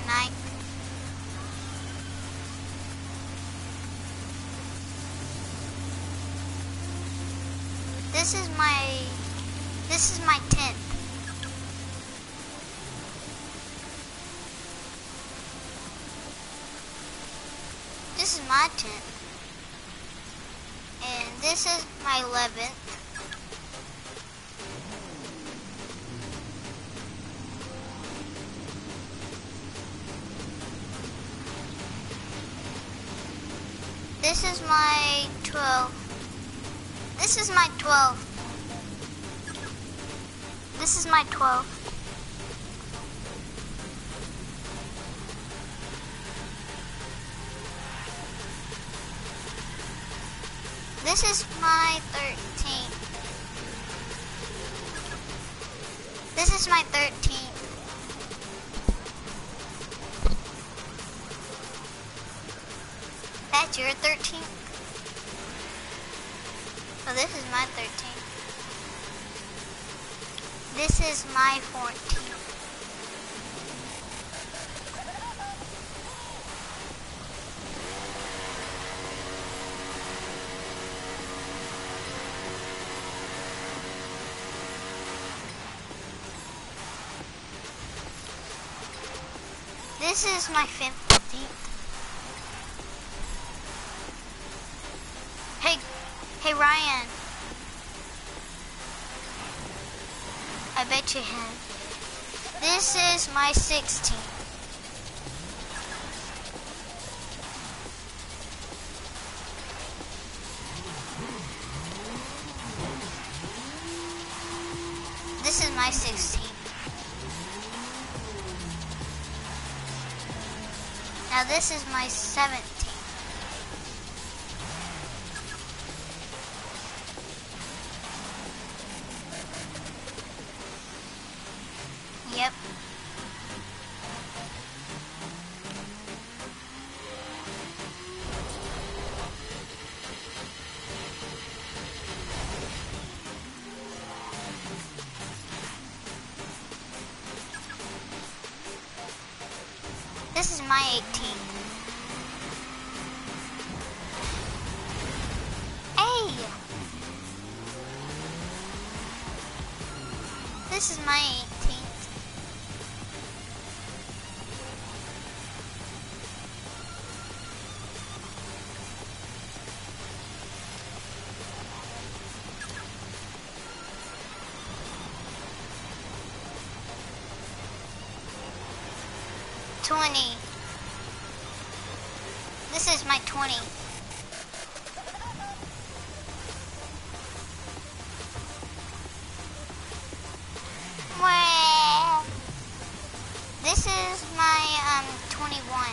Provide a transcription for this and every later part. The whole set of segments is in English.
9th. This is my 10th. This is my 10th. And this is my 11th. This is my 12th. This is my 12th. This is my 12th. This is my 13th. This is my 13th. That's your 13th? So this is my 13th. This is my 14th. This is my 15th. Hey Ryan. I bet you have. This is my 16th. This is my 16th. Now this is my 17th. Yep. This is my 18th. Hey! This is my 18th. This is my 20. Well, this is my 21.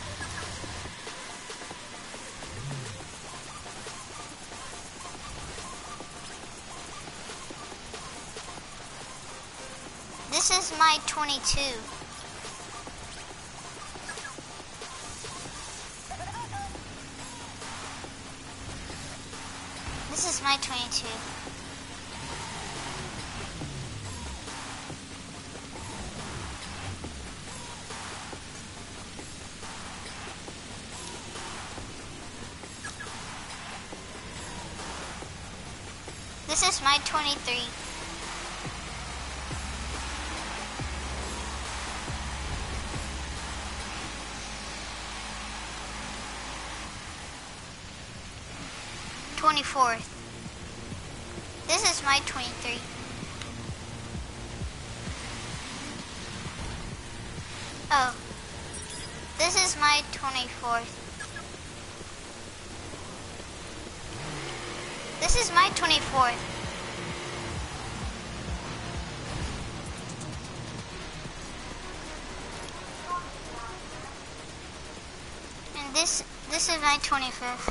This is my 22. This is my 22. This is my 23. This is my 23. Oh, this is my 24th. This is my 24th. And this is my 25th.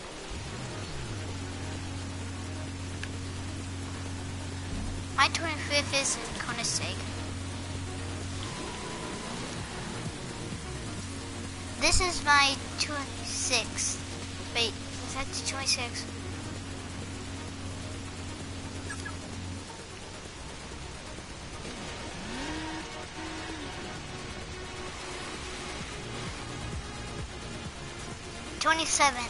My 25th is Koenigsegg. This is my 26th. Wait, is that the 26th? 27.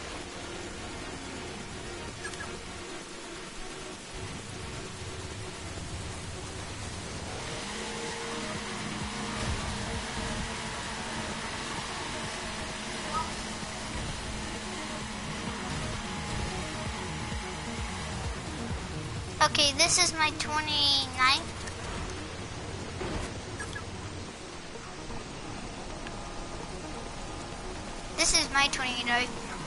Okay, this is my 29th. This is my 29th.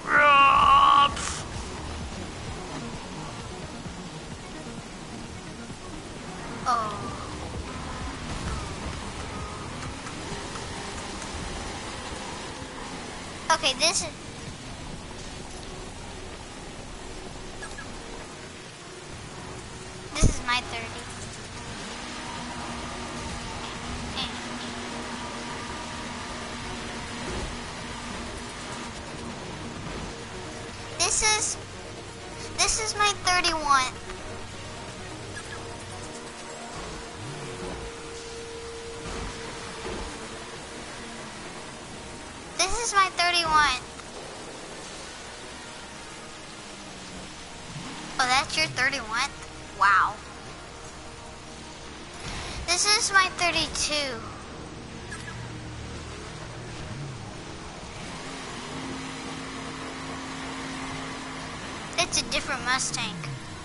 Oh. Okay, this is... This is my 30. This is my 31. This is my 31. Oh, that's your 31? Wow. This is my 32. It's a different Mustang.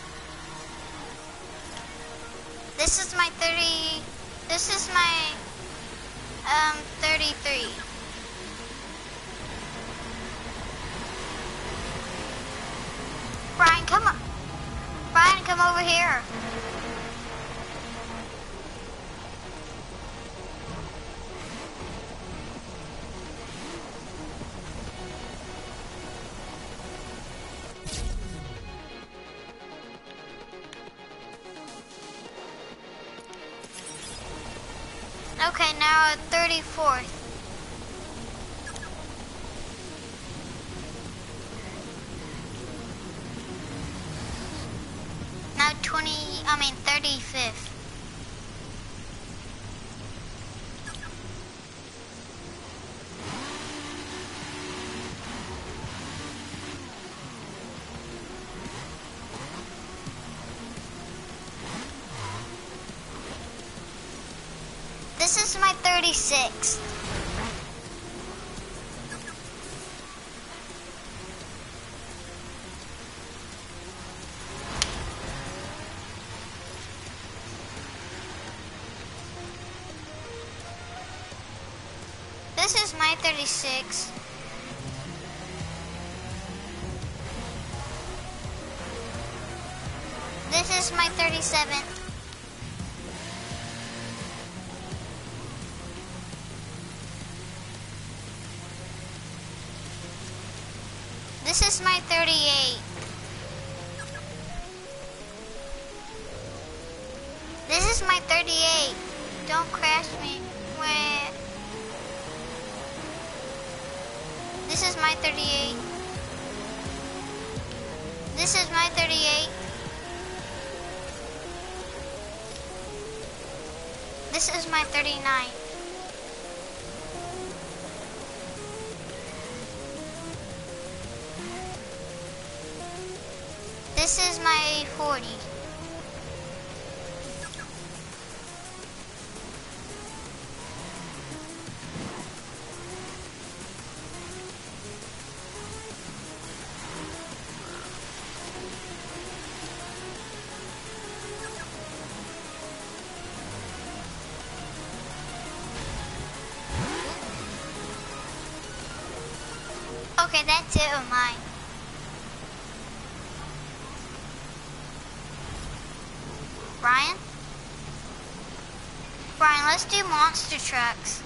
This is my 30. This is my 33. Brian, come on. Brian, come over here. Okay, now 34th. Now 35th. This is my 36th. This is my 36. This is my 37. This is my 38. This is my 38. Don't crash me. Wait. This is my 38. This is my 38. This is my 39. This is my 40. Okay, that's it of mine. Brian? Brian, let's do monster trucks.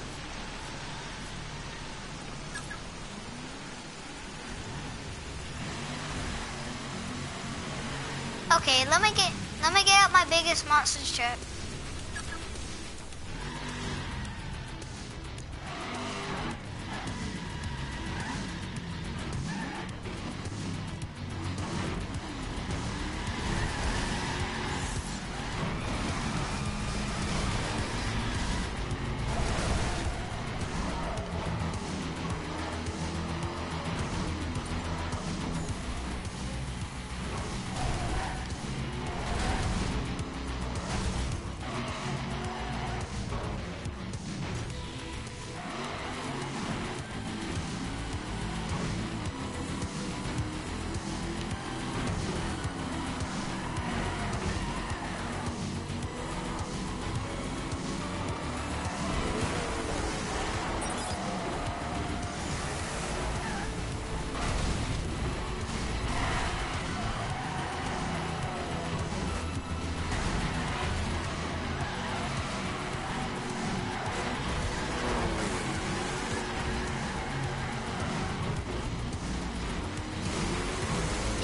Okay, let me get out my biggest monster truck.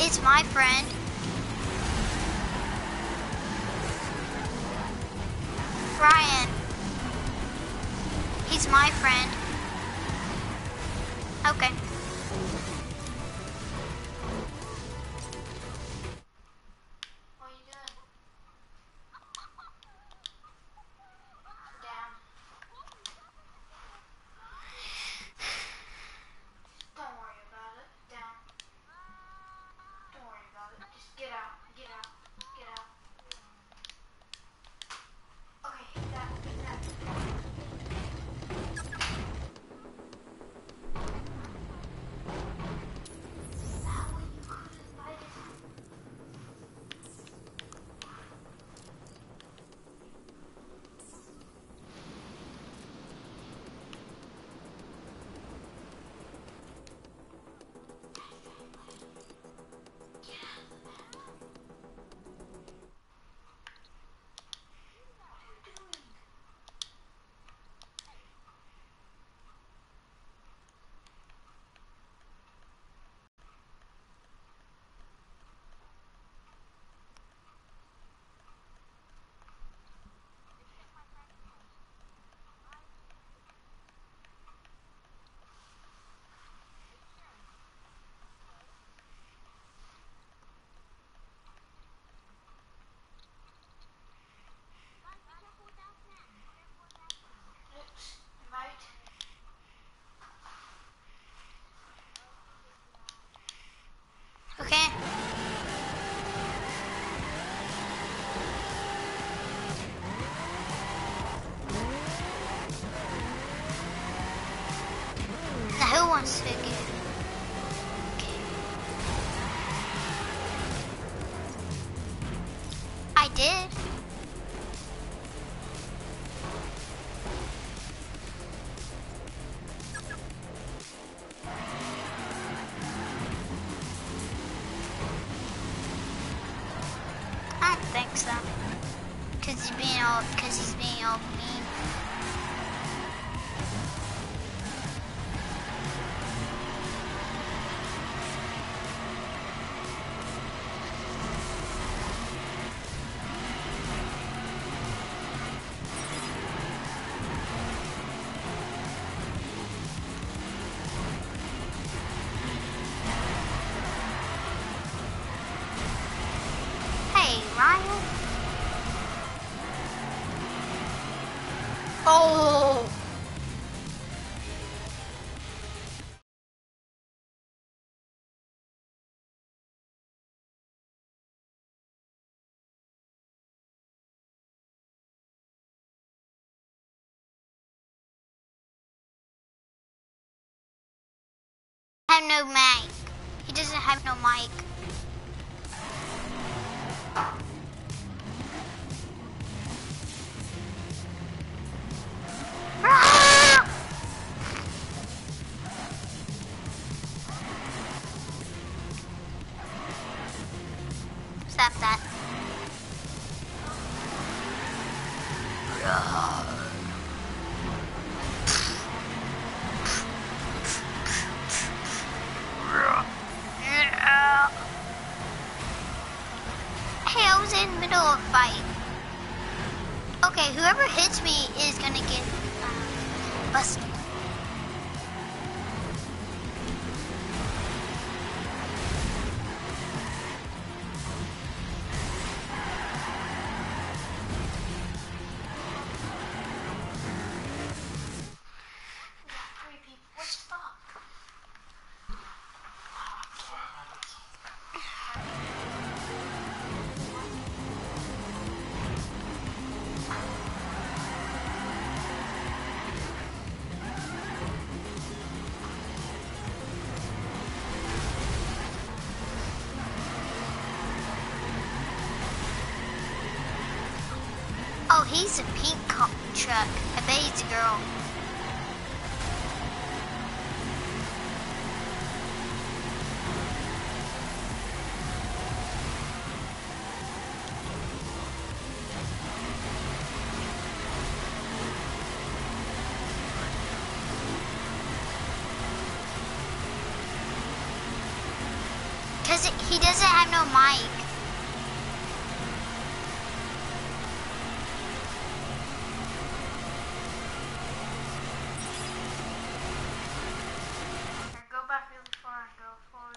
It's my friend. Ryan. He's my friend. Okay. What are you doing? Down. Don't worry about it. Down. Don't worry about it. Just get out. Get out. Get out. Okay, that. That way you couldn't bite it. Right? Okay. Now who wants to get? Okay. I did. I don't think so. Cause he's being all mean. Hey, Ryan. Oh. I have no mic. He doesn't have no mic. Ah! Stop that. Hey, I was in the middle of a fight. Okay, whoever hits me is gonna get busted. Oh, he's a pink truck. I bet he's a girl. doesn't have no mic. Go back really far and go forward.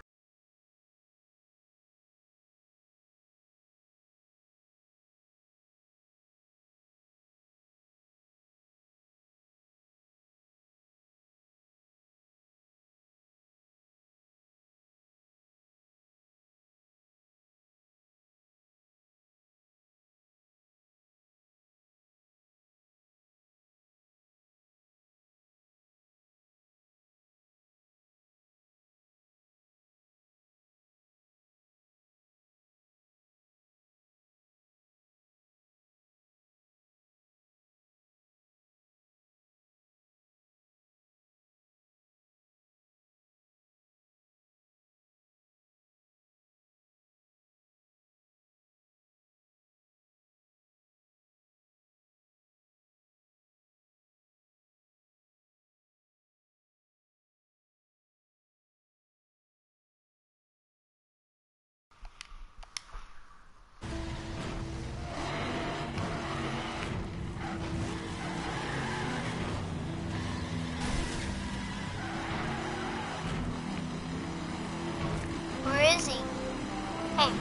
Where is he? Hey.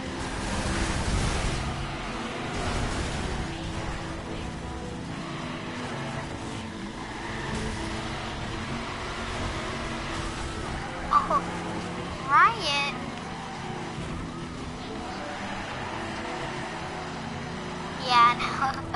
Oh, Ryan. Yeah, I know.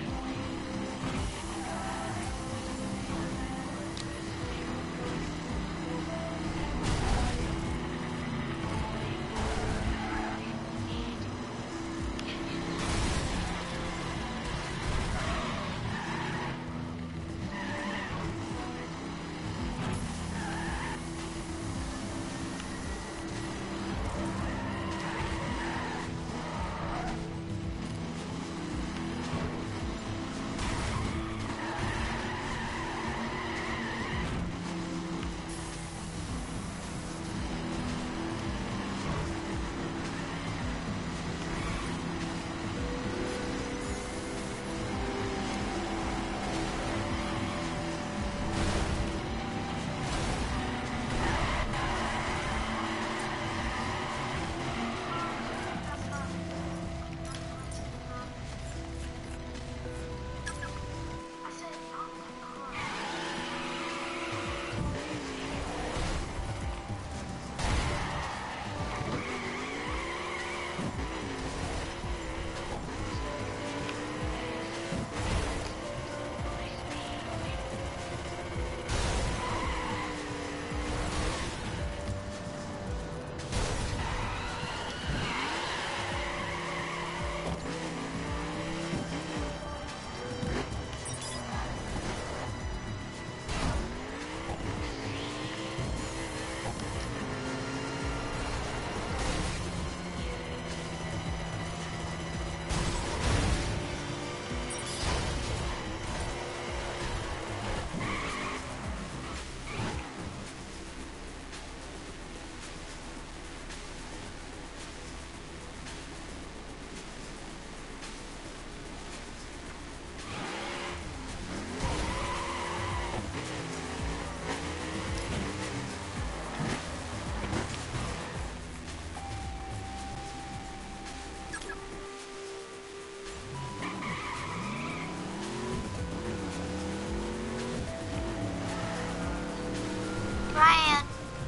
Ryan.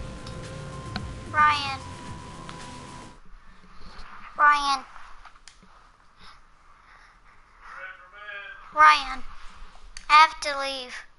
Ryan. Ryan. Ryan. I have to leave.